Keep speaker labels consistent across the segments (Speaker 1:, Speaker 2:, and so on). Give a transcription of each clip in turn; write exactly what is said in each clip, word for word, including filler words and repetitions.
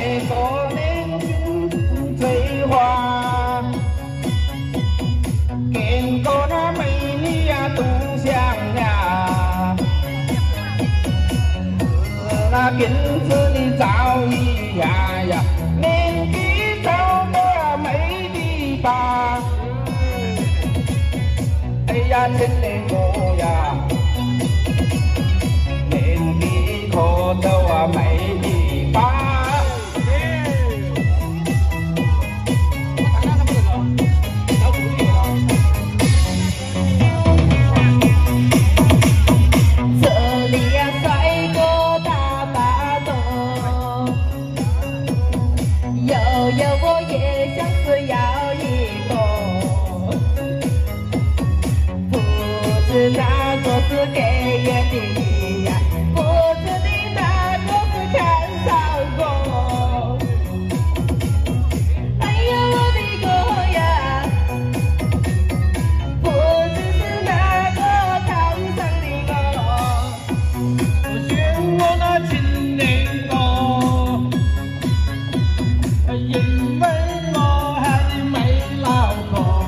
Speaker 1: 个年最花，见过那美女呀独享呀，那辫子你早已呀呀，年纪超过没地方。哎呀，真的我呀，年纪可都啊没地方。这里呀，帅哥大把多，有有我也想是要一个。不知哪个是给眼的呀？不知你哪个是看上过？哎呀，我的哥呀！不知是哪个看上的我？我选我那亲人哥，因为我还没老婆。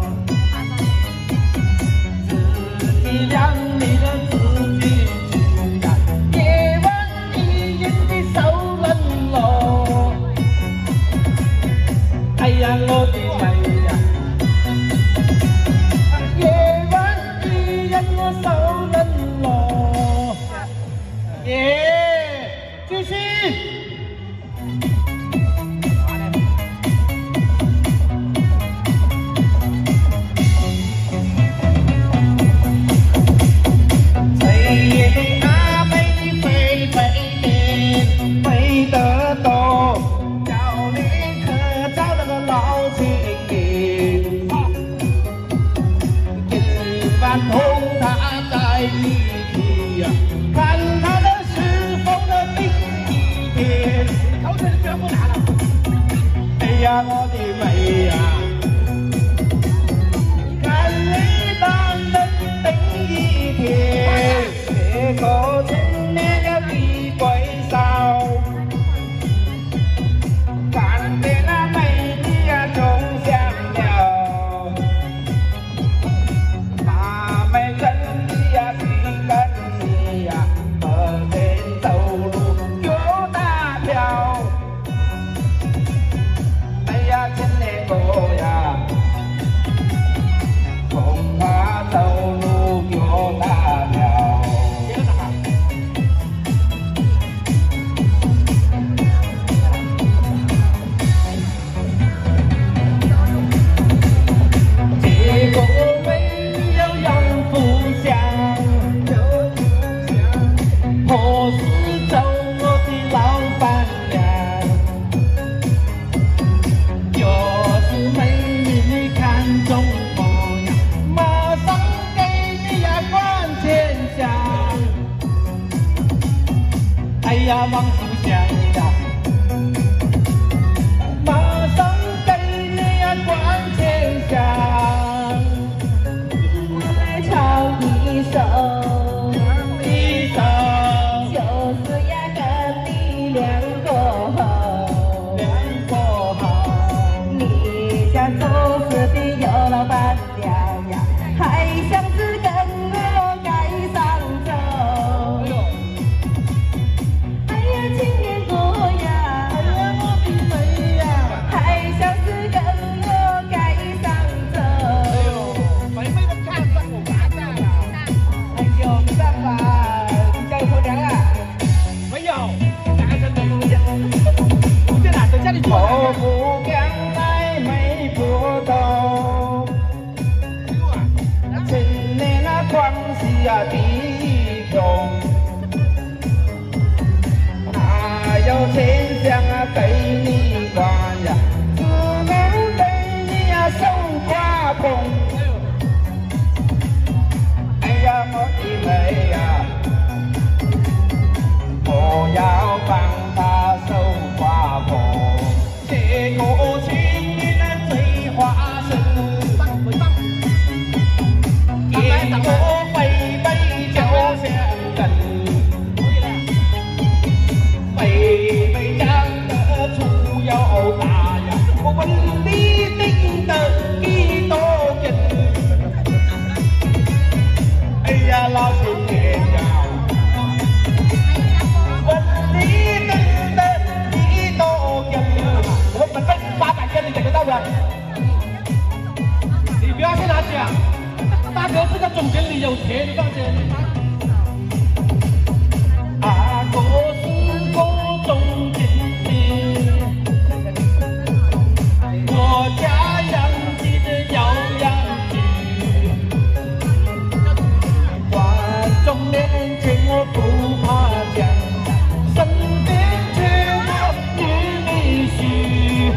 Speaker 1: 让你的自己去呀，夜晚一人的手冷落。哎呀，我的妹呀，夜晚一人我手冷落。耶，继续。阿妹你飞飞的，飞得多，叫你可找到个老情人，今晚同他在一起呀，看他的是否能顶一天。口水不要不拿了。哎呀，我的妹呀，看你能不能顶一天。这个春年的地归少，看见那美女呀种香了，那美人的呀心甘情呀，河边走路有大票。哎呀，今年我呀，从啊走路有大票。我是做我的老板娘，要是美女你看中我呀，马上给你呀管钱箱。哎呀，王福祥呀，马上给你呀管钱箱。来唱一首。老板娘呀，还想是跟我该上走。哎呀，青年哥呀，哎呀，我的妹呀，还想是跟我该上走。哎呦，妹妹都看上我干啥了？哎呦，没办法，你家有婆娘啊？没有，单身的有家，有家哪在家里住？我不将来没不懂。关系呀，弟兄，哪有钱想啊给你管呀？只能对你呀守寡风。哎呀，我的妹呀，我要帮他守寡风。这个情人啊最花心。我飞飞就像人，飞飞长得茄子放茄子。阿哥是个中间的，我家养鸡的要养鸡，观众面前我不怕讲，身边却我女女婿。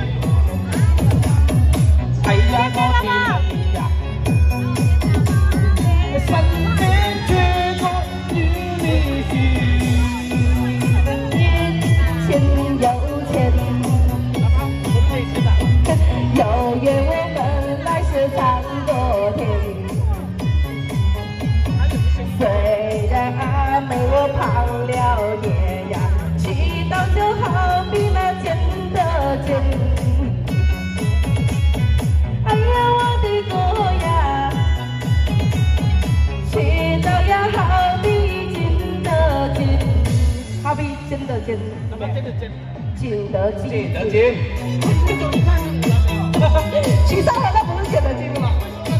Speaker 1: 哎呀，我的妹呀！ 身边缺个女女婿，钱有钱，有缘我们来世常多天。虽然阿妹我胖了点呀，祈祷就好比那钱的钱。哎呀，我的哥呀！ 祈祷呀，好比金的金，好比金的金，什么金的金？金的金，金的金。其他的那不是金的金吗？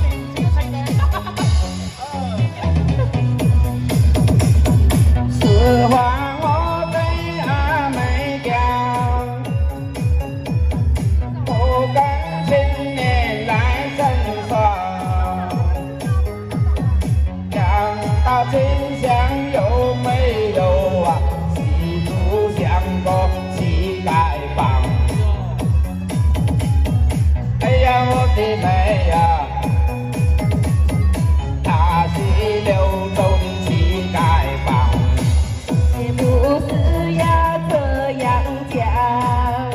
Speaker 1: 实话我对阿妹讲，不敢千年来争爽。 到真相有没有啊？西土像个乞丐帮。哎呀，我的妹呀，他是柳州的乞丐帮。也不是呀这样讲，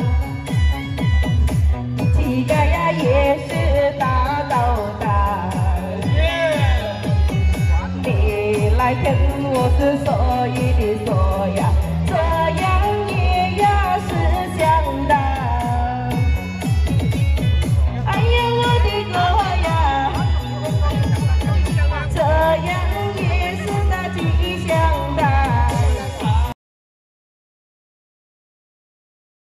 Speaker 1: 乞丐呀也是大老大。 来跟我是所以的说呀，这样。